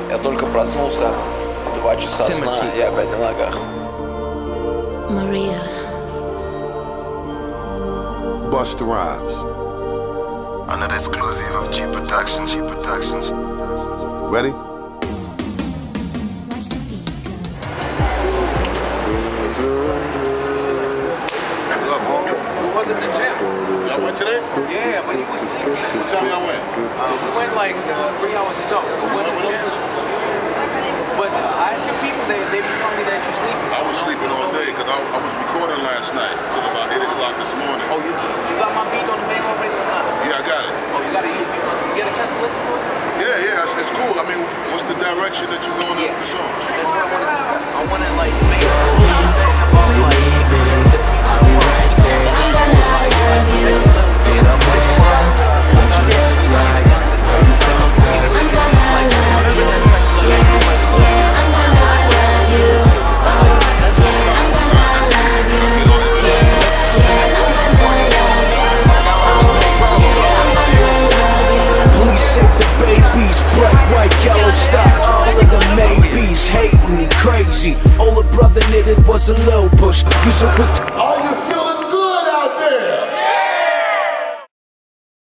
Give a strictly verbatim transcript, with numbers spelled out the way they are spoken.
Я только проснулся, два часа сна, я опять на ногах. Maria. Busta Rhymes. Another exclusive of G Productions. G Productions. Ready? We was in the gym. Y'all went today? Yeah, but you was sleeping. What time y'all went? Uh, we went like uh, three hours ago. We went to the gym. But uh, asking people, they, they be telling me that you're sleeping. I was sleeping all day because I, I was recording last night till about eight o'clock this morning. Oh, you, you got my beat on the main already or not? Yeah, I got it. Oh, you got it? You, you get a chance to listen to it? Yeah, yeah, it's, it's cool. I mean, what's the direction that you're going Yeah. with the song? That's what I want to discuss. I want to like make a whole lot of things about like crazy. Older brother knitted was a little push. You so quick to Are you feeling